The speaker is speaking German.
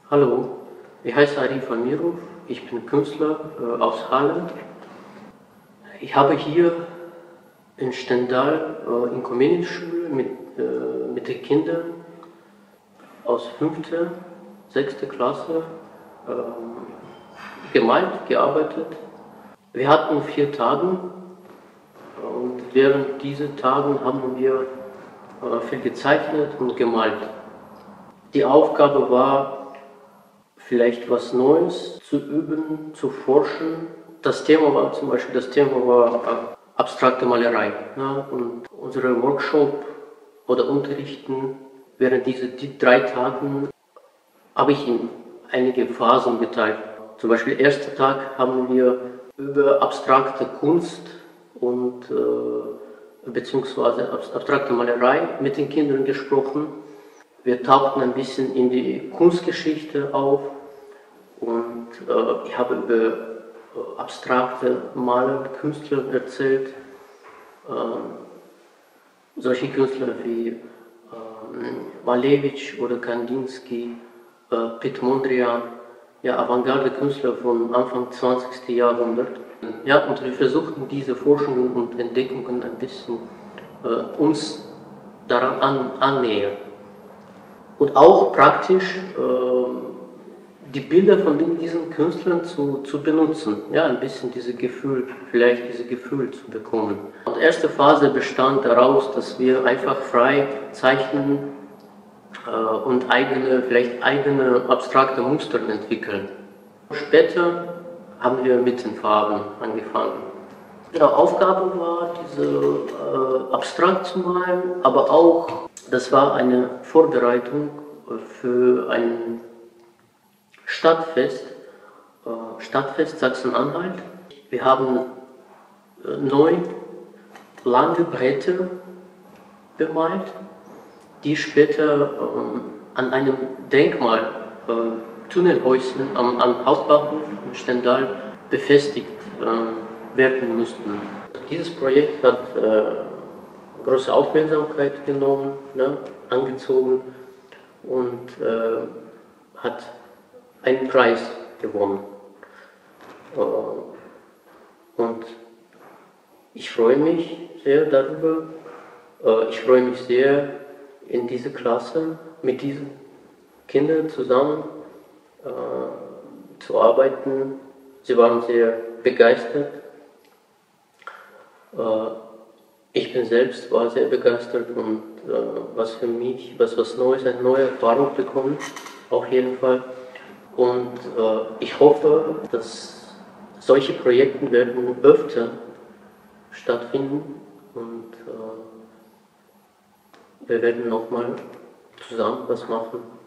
Hallo, ich heiße Arif Amirov, ich bin Künstler aus Halle. Ich habe hier in Stendal in Comeniusschule mit den Kindern aus 5., 6. Klasse gemalt, gearbeitet. Wir hatten 4 Tage und während dieser Tagen haben wir viel gezeichnet und gemalt. Die Aufgabe war, vielleicht was Neues zu üben, zu forschen. Das Thema war abstrakte Malerei. Ne? Und unsere Workshop oder Unterrichten während dieser 3 Tagen habe ich in einige Phasen geteilt. Zum Beispiel erster Tag haben wir über abstrakte Kunst und beziehungsweise abstrakte Malerei mit den Kindern gesprochen. Wir tauchten ein bisschen in die Kunstgeschichte auf und ich habe über abstrakte Maler, Künstler erzählt. Solche Künstler wie Malevich oder Kandinsky, Piet Mondrian, ja, Avantgarde-Künstler vom Anfang 20. Jahrhundert. Ja, und wir versuchten diese Forschungen und Entdeckungen ein bisschen uns daran annähern. Und auch praktisch die Bilder von diesen Künstlern zu benutzen, ja, ein bisschen dieses Gefühl zu bekommen. Und die erste Phase bestand daraus, dass wir einfach frei zeichnen und vielleicht eigene abstrakte Muster entwickeln. Später haben wir mit den Farben angefangen. Die Aufgabe war, diese abstrakt zu malen, aber auch, das war eine Vorbereitung für ein Stadtfest Sachsen-Anhalt. Wir haben 9 lange Bretter bemalt, die später an einem Denkmal, Tunnelhäuschen am Hauptbahnhof in Stendal befestigt werden mussten. Dieses Projekt hat große Aufmerksamkeit genommen, ne, angezogen und hat einen Preis gewonnen. Und ich freue mich sehr darüber. Ich freue mich sehr, in dieser Klasse mit diesen Kindern zusammen zu arbeiten. Sie waren sehr begeistert. Ich bin selbst war sehr begeistert und was für mich, was Neues, eine neue Erfahrung bekommen, auf jeden Fall. Und ich hoffe, dass solche Projekte werden öfter stattfinden und wir werden nochmal zusammen was machen.